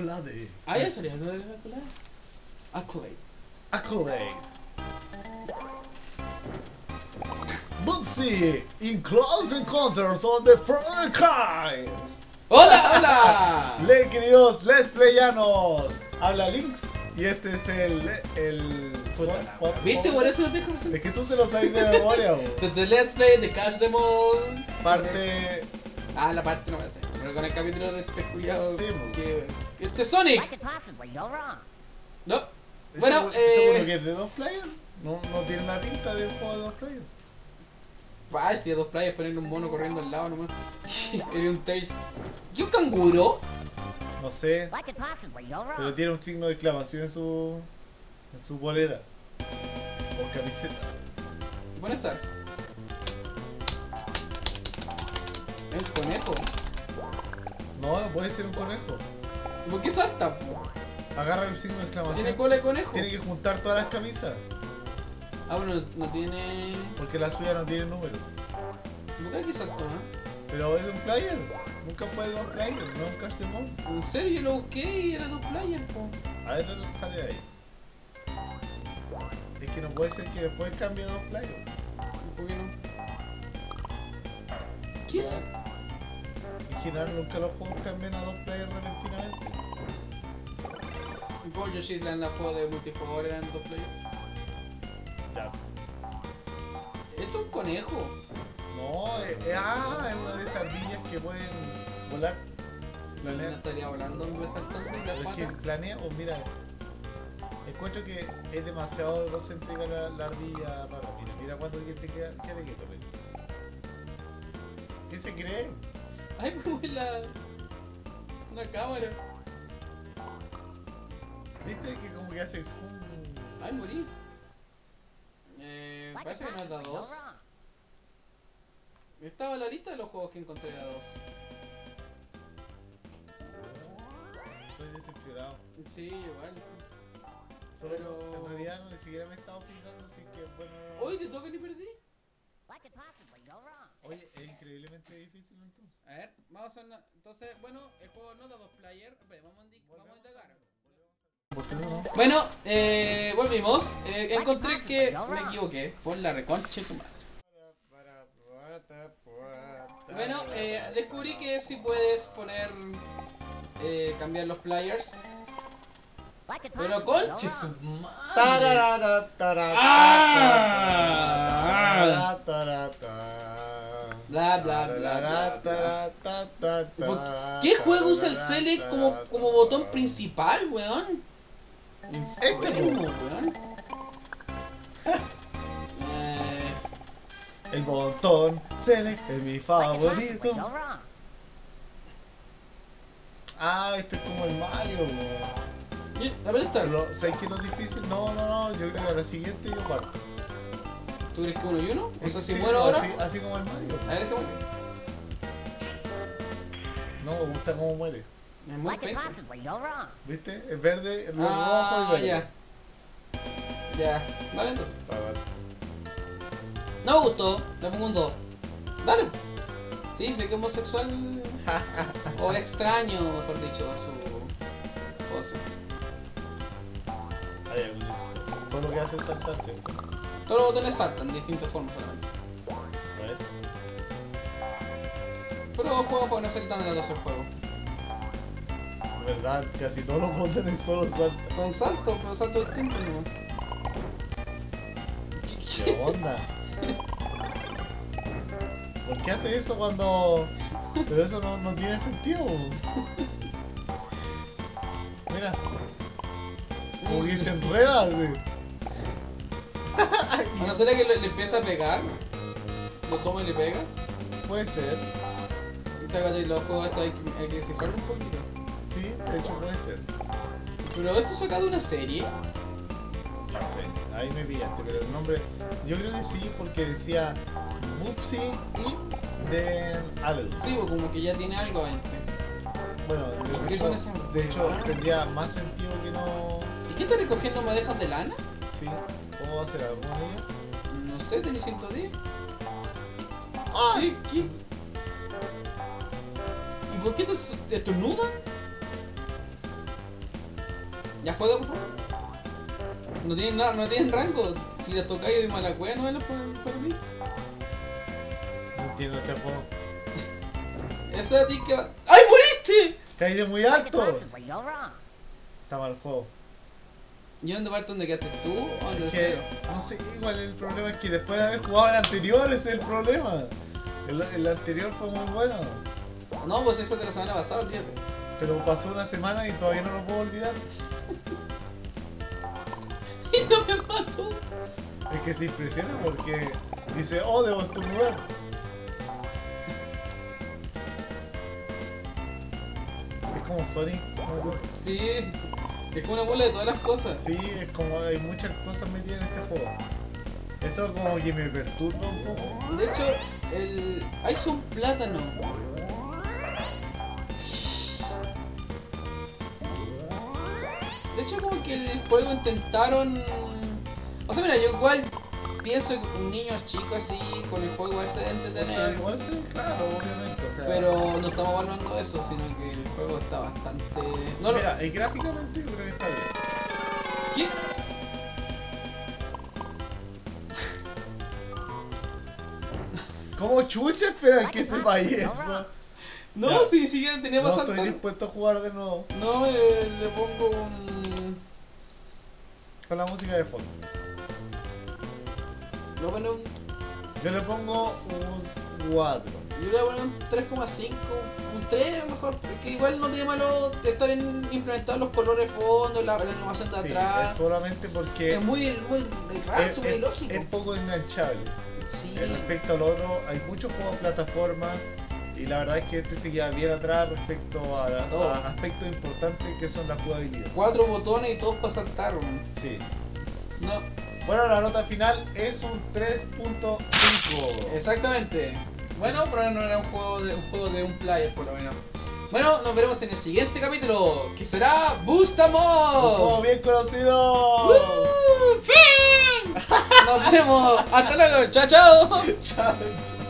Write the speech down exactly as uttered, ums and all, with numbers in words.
Accolade. Ah, ya salió lo de Accolade. Accolade. Accolade. Bubsy in Close Encounters of the Third Kind. ¡Hola, hola! Le queridos Let's Playanos. Habla Lynx. Y este es el. el Puta ¿cuál- la cuál- wea. ¿Viste? Por eso lo dejo hacer. Es que tú te lo sabes de memoria, bo. Desde Let's Play de Catch Them All. Parte. Ah, la parte no me sé. Pero con el capítulo de este culiado. Sí, po. que, que este Sonic. No. Bueno, ¿Seguro, eh. seguro que es de dos players? No, no tiene una pinta de un juego de dos players. Ah, si a dos playas ponerle un mono corriendo al lado nomás. Era un Tails. ¿Y un canguro? No sé. Pero tiene un signo de exclamación en su. en su bolera. O camiseta. Buenas estar. Es un conejo. No, no puede ser un conejo. ¿Por qué salta? Agarra el signo de exclamación. ¿Tiene cola de conejo? Tiene que juntar todas las camisas. Ah, bueno, no tiene. Porque la suya no tiene número. ¿Por qué aquí saltó, eh? Pero es de un player. Nunca fue de dos players, no es un Catch Them All. En serio, yo lo busqué y era dos players, po. A ver lo que sale de ahí. Es que no puede ser que después cambie a dos players. ¿Por qué no? ¿Qué es? En general nunca los juegos cambian a dos players repentinamente. ¿Cómo Yoshi's Island la juego de multijugador eran dos players? Ya. Esto es un conejo. No, es, es- ah, es una de esas ardillas que pueden volar. No Planear. estaría volando en vez de saltando y Pero las es que patas. planea, pues mira. Encuentro que es demasiado egocéntrica la, la ardilla rara. Mira, mira cuando que te queda, quede quieto, ven. ¿Qué se cree? Ay, pues es la. Una cámara. ¿Viste que como que hace un... Ay, morí. Eh, parece que no es da dos. Estaba en la lista de los juegos que encontré a dos. Estoy decepcionado. Sí, igual. Solo Pero- en realidad no ni siquiera me he estado fijando si es que bueno. Hoy te toca ni perdí. Oye, es increíblemente difícil entonces. A ver, vamos a hacer una... Entonces, bueno, el juego no da dos player. Espera, vamos a, indi- vamos a indagar. Bueno, eh, volvimos. Eh, encontré que me equivoqué. Por la reconcha de tu madre. Bueno, eh, descubrí que si puedes poner... Eh, cambiar los players. Pero conche su madre. Tarara, tarara, Ah. tarara, tarara, tarara. Bla, bla, bla, bla, bla. Tarara, ta, ta, ta, ¿Por ¿Qué juego usa el tarara, Select como, tarara, como botón principal, weón? Este, Enfermo, weón. Eh, El botón Select es mi favorito. Ah, esto es como el Mario, weón. y- a ver, está. Pero, ¿sabes qué es lo difícil? No, no, no, yo creo que a la siguiente yo parto. ¿Tú crees que uno y uno? O sea, si Sí, muero ahora. Así, así como el Mario. A ver, déjame. No, me gusta cómo muere. Es muy penca. ¿Viste? Es verde, es rojo Ah, y verde. ya. Ya. Vale, entonces. Ah, vale. No me gustó. Le pongo un dos. Dale. Sí, sé que es homosexual. O extraño, mejor dicho, su cosa. Ay, algunos- todo lo que hace es saltar, ¿cierto? Todos los botones saltan de distintas formas solamente. A ver. Pero juego para no ser tan latoso el juego. ¿Verdad? Casi todos los botones solo saltan. Son saltos, pero saltos distintos no. ¿Qué onda? ¿Por qué hace eso cuando...? Pero eso no, no tiene sentido. Mira. Como que se enreda así. ¿O no será que le, le empieza a pegar? Lo toma y le pega. Puede ser. O sea, que los juegos estos hay que, hay que descifrarlo un poquito. Sí, de hecho puede ser. Pero esto sacado de una serie. No sé, ahí me pillaste, pero el nombre... Yo creo que sí, porque decía Bubsy y de algo. Sí, pues como que ya tiene algo entre. Bueno, ¿Y de qué hecho, son esas? de hecho tendría más sentido que no... ¿Y qué está recogiendo madejas de lana? Sí, ¿puedo hacer alguna de ellas? No sé, tenés ciento diez. ¡Ah! ¿Qué? ¿Qué? ¿Y por qué te, te estornudan? Ya juega, por favor. No tienen nada, no tienen rango. Si les tocáis de mala cueva, no es para, para mí. No entiendo este juego. Eso de ti que va. ¡Ay, moriste! Caí de muy alto. Está mal el juego. ¿Y dónde parte donde quedaste tú? ¿O dónde Es que, no sé, igual el problema es que después de haber jugado el anterior, ese es el problema. El, el anterior fue muy bueno. No, pues eso es de la semana pasada, olvídate. Pero pasó una semana y todavía no lo puedo olvidar. Y no me mató. Es que se impresiona porque dice, oh, debo estornudar. Es como Sonic. Sí, es como una mula de todas las cosas. Sí, es como hay muchas cosas metidas en este juego. Eso como que me perturba un poco. De hecho, el... hay un plátano. De hecho, como que el juego intentaron... O sea, mira, yo igual pienso que un niño chico así con el juego ese de entretener. O sea, igual sí, claro, obviamente. O sea, pero no estamos hablando de eso, sino que el juego está bastante... No, mira, y gráficamente yo creo que está bien. ¿Qué? ¿Cómo chucha esperan que sepa eso? No, Ya. si ni siquiera tenía No más estoy dispuesto a jugar de nuevo. No, eh, le pongo un... Con la música de fondo. Le voy a poner un... Yo le pongo un cuatro. Yo le voy a poner un tres coma cinco, un tres mejor, porque igual no tiene malo, está bien implementado los colores de fondo, la, la animación de Sí, atrás. es solamente porque Es muy, muy raro, es, súper es- ilógico. es poco enganchable. Sí. Eh, Respecto al otro, hay muchos juegos plataforma y la verdad es que este se queda bien atrás respecto a, A todo. a aspectos importantes que son la jugabilidad. Cuatro botones y todos para saltar, weón. Sí. No, Bueno, la nota final es un tres punto cinco. exactamente. Bueno, pero no era un juego de un juego de un player por lo menos. Bueno, nos veremos en el siguiente capítulo, que será Un Boostamo. juego bien conocido. ¡Uh! ¡Fin! Nos vemos. Hasta luego. Chao, chao. Chao, chao.